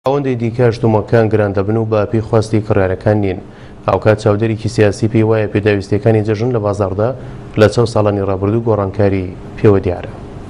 ئەوەندەی دیکە شتومەکان گران دەبن و بە پێی خواستی کڕیارەکان نین. ئاوکات چاودێرێکی سیاسی پێی وایە پێداویستیەکانی جەژن لە بازاڕدا لە چەند ساڵانی ڕابردوو گۆڕانکاری پێوە دیارە.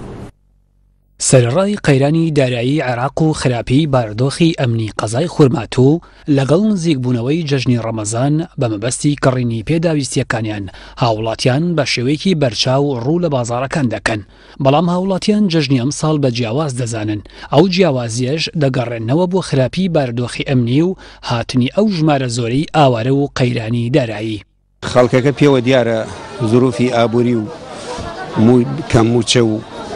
سەرڕای قەیرانی دارایی عێراق و خراپی بارودۆخی ئەمنی قەزای خورماتوو لەگەڵ نزیکبوونەوەی جەژنی ڕەمەزان بە مەبەستی کڕینی پێداویستیەکانیان هاوڵاتیان بە شێوەیەکی بەرچاو ڕوو لە بازاڕەکان دەکەن، بەڵام هاوڵاتیان جەژنی ئەمساڵ بە جیاواز دەزانن. ئەو جیاوازیەش دەگەڕێنەوە بۆ خراپی بارودۆخی ئەمنی و هاتنی ئەو ژمارە زۆرەی ئاوارە و قەیرانی دارایی. خەڵکەکە پێوە دیارە زروفی ئابووری و کەموچە و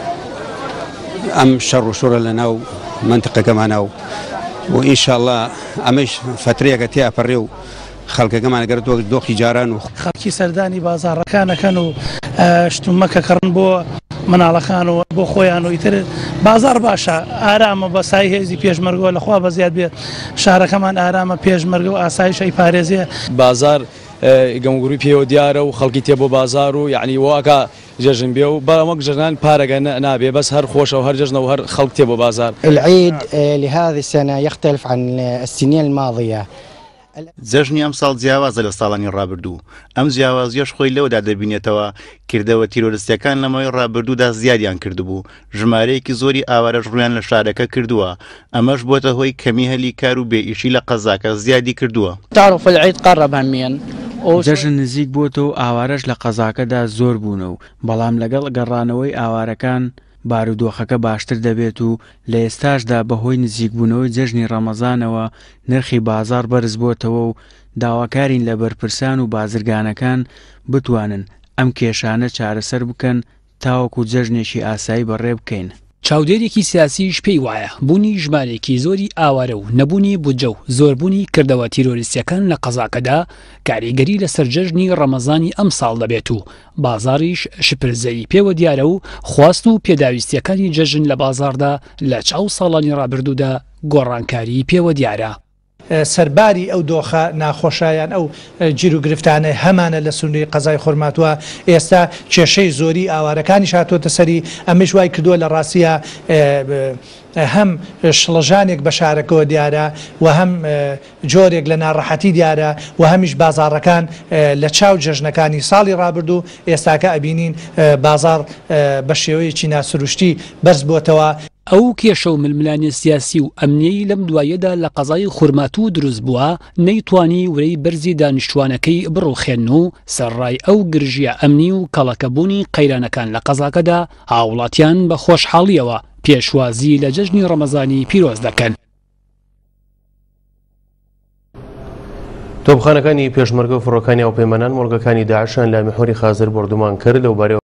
ئەم شەڕ و شوڕە لە ناو منتقەکەمانە و ئینشاءڵڵا ئەمەش فترەیەکە تێپەڕێ و خەڵکەکەمان ئەگەر دۆخی جاران و خەڵکی سەردانی بازاڕەکانەکەن و شتومەکە کڕن بۆ مناڵەکان و بۆ خۆیان و ئیتر بازار باشە، ئارامە بە سای هێزی پێشمەرگەوە لەخوا بەزیاد بێت شارەکەمان ئارامە پێشمەرگە و ئاسایشەی پارێزیە. بازار گەمگوڕی پێوە دیارە و خەڵکی تێ بۆ بازار و یعنی واکە جەژن بێ و بەڵام جەژنان پارەگە نابێ بەس هەر خۆشە و هەر جەژنە و هەر خەڵک تێ بۆ بازار. العيد لهذه السنة يختلف عن السنين الماضية. جەژنی ئەم ساڵ جیاوازە لە ساڵانی ڕابردوو. ئەم جیاوازیەش خۆی لەوەدا دەبینێتەوە کردەوە تیرۆریستەکان لەمەوەی ڕابردوودا زیادیان کردبوو، ژمارەیەکی زۆری ئاوارەش ڕویان لە شارەکە کردووە. ئەمەش بۆتە هۆی کەمی هەلی کار و بێئیشی لە قەزاکە زیادی کردووە. تعرف العيد قرب هميا. جەژن نزیک بۆتەوە ئاوارەش لە قەزاکەدا زۆر بوونە و بەڵام لەگەڵ گەڕانەوەی ئاوارەکان بارودۆخەکە باشتر دەبێت و لە ئێستاشدا بەهۆی نزیکبوونەوەی جەژنی ڕەمەزانەوە نرخی بازار بەرز بۆتەوە و داواکارین لە بەرپرسان و بازرگانەکان بتوانن ئەم کێشانە چارەسەر بکەن تاوەکو جەژنێکی ئاسایی بەڕێ بکەین. چاودێرێکی سیاسیش پێی وایە بوونی ژمارێکی زۆری ئاوارە و نەبوونی بودجە و زۆربوونی کردەوە تیرۆریستیەکان لە قەزاکەدا کاریگەری لەسەر جەژنی ڕەمەزانی ئەم ساڵ دەبێت و بازاڕیش شپرزەی پێوە دیارە و خواست و پێداویستیەکانی جەژن لە بازاڕدا لە چاو ساڵانی ڕابردوودا گۆڕانکاری پێوە دیارە. سەرباری ئەو دۆخە ناخۆشایان ئەو گیر و گرفتانە هەمانە لە سنووری قەزای خورماتوە ئێستا کێشەی زۆری ئاوارەکانی شاتۆتە سەری. ئەمەش وای کردووە لە ڕاستیە هەم شڵەژانێک بە شارەکەەوە دیارە و هەم جۆرێک لە ناڕەحەتی دیارە و هەمیش بازاڕەکان لە چاو جەژنەکانی ساڵی ڕابردوو ئێستاکە ئەبینین بازار بە شێوەیەکی ناسروشتی بەرز بۆتەوە. ئەو کێشە و ململانی سیاسی و ئەمنیی لەم دوایەدا لە قەزای خورماتوو دروست بووە نەیتوانی ورەی بەرزی دانیشتوانەکەی بڕوخێن و سەرڕای ئەو گرژیە ئەمنی و کەڵەکەبوونی قەیرانەکان لە قەزاکەدا هاوڵاتیان بە خۆشحاڵیەوە پێشوازی لە جەژنی ڕەمەزانی پیرۆز دەکەن. تۆپخانەکانی پێشمەرگە و فڕۆکانی ئەو پەیمانان مۆڵگەکانی داعشان لە میحوری خازر بردومان کرد لەوبارەوە